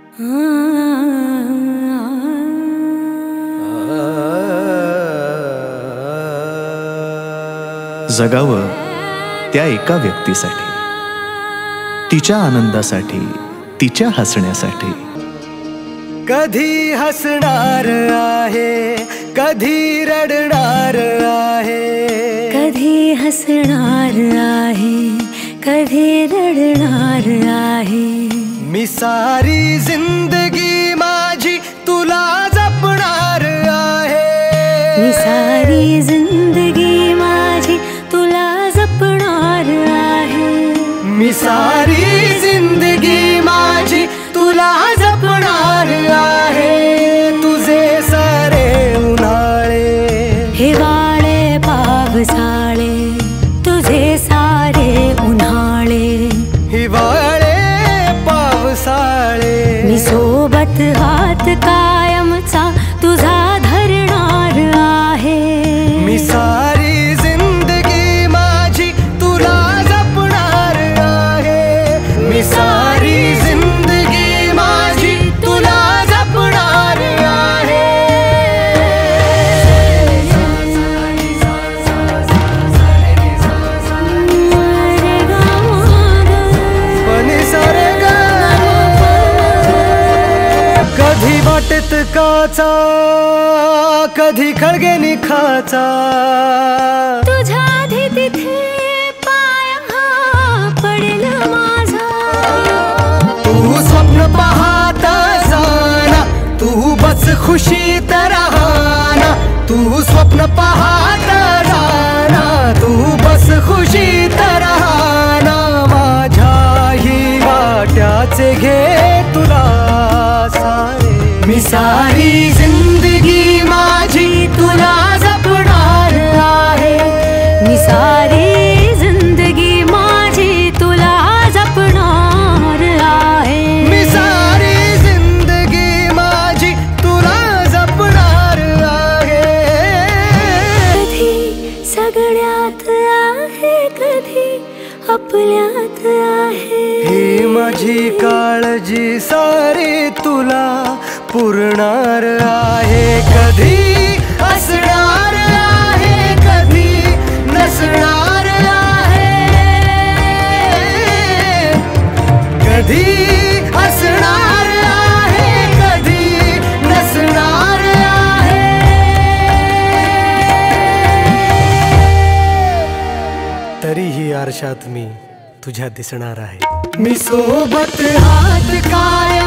जगावं त्या एका व्यक्तीसाठी, तिच्या आनंदासाठी, तिच्या हसण्यासाठी. कधी हसणार आहे, कधी रडणार आहे, कधी हसणार आहे, कधी रडणार आहे. मी सारी जिंदगी माझी तुला जपणार आहे. मी सारी जिंदगी माझी तुला जपणार आहे. मी सारी जिंदगी माझी तुला जपणार आहे. तुझे सारे उन्हाळे, हिवाळे, पावसाळे, तुझे सारे उन्हाळे, हिवाळे, पावसाळे. मी सोबत हात कायमचा तुझा धरणार आहे. मी सारी जिंदगी माझी तुला जपणार आहे. मी सारी जिंदगी माझी तुला जपणार आहे. पनी सारे गा. कधी वाटेत काचा, कधी खळगे निखाचा. तुझ्या आधी तिथे पाय हा पडेल माझा. तू स्वप्न पाहत जाना, तू बस खुशीत राहना. तू स्वप्न पाहत जाना, तू बस खुशीत राहना. माझ्याही वाट्याचे घे तुला सारे. मी सारी जिंदगी माझी तुला जपणार आहे. मी सारी जिंदगी माझी तुला जपणार आहे. मी सारी जिंदगी माझी तुला जपणार आहे. कधी सगळ्यात आहे, कधी आपल्यात आहे. ही माझी काळजी सारी तुला पुरणार आहे. कधी असणार आहे, कधी नसणार आहे. कधी असणार आहे, कधी नसणार आहे. तरीही आरशात मी तुझ्या दिसणार आहे. मी सोबत हात काय